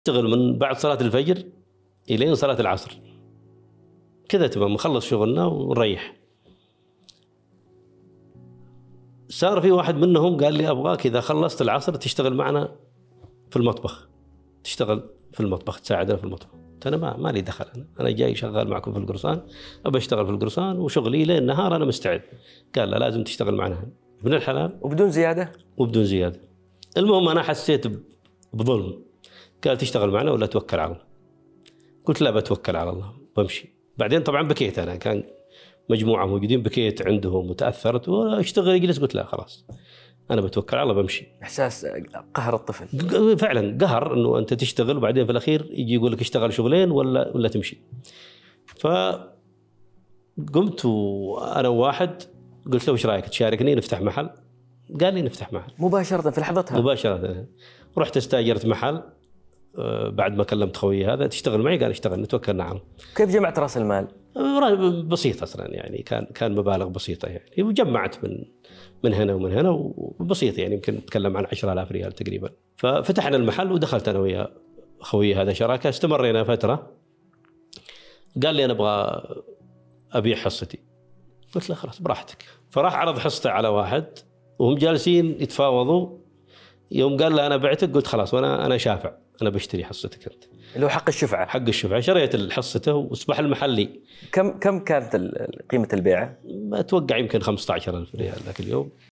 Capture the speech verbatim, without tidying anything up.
اشتغل من بعد صلاة الفجر إلين صلاة العصر كذا، تمام، نخلص شغلنا ونريح. صار في واحد منهم قال لي أبغاك إذا خلصت العصر تشتغل معنا في المطبخ، تشتغل في المطبخ تساعدنا في المطبخ. أنا ما ما لي دخل، أنا أنا جاي شغال معكم في القرصان، أبى أشتغل في القرصان وشغلي ليل نهار أنا مستعد. قال لا، لازم تشتغل معنا ابن الحلال وبدون زيادة وبدون زيادة. المهم أنا حسيت بظلم، قال تشتغل معنا ولا توكل على الله. قلت لا، بتوكل على الله بمشي. بعدين طبعا بكيت، أنا كان مجموعة موجودين، بكيت عندهم وتأثرت واشتغل يجلس. قلت لا خلاص، أنا بتوكل على الله بمشي. إحساس قهر الطفل فعلا قهر، إنه أنت تشتغل وبعدين في الأخير يجي يقول لك اشتغل شغلين ولا ولا تمشي. فقمت وأنا واحد قلت له وش رأيك تشاركني نفتح محل؟ قال لي نفتح محل مباشرة في لحظتها. مباشرة رحت استأجرت محل. بعد ما كلمت خويي هذا تشتغل معي، قال اشتغل نتوكل. نعم. كيف جمعت رأس المال؟ بسيط أصلا، يعني كان كان مبالغ بسيطة يعني، وجمعت من من هنا ومن هنا وبسيط، يعني يمكن نتكلم عن عشرة آلاف ريال تقريبا. ففتحنا المحل ودخلت أنا ويا خويي هذا شراكة، استمرينا فترة. قال لي أنا أبغى أبيع حصتي. قلت له خلاص براحتك. فراح عرض حصته على واحد وهم جالسين يتفاوضوا. يوم قال له أنا بعتك، قلت خلاص، وأنا أنا شافع، أنا بشتري حصتك أنت. اللي هو حق الشفعة. حق الشفعة. شريت حصته واصبح المحلي. كم كم كانت قيمة البيعة؟ أتوقع يمكن خمسة عشر ألف ريال ذاك اليوم.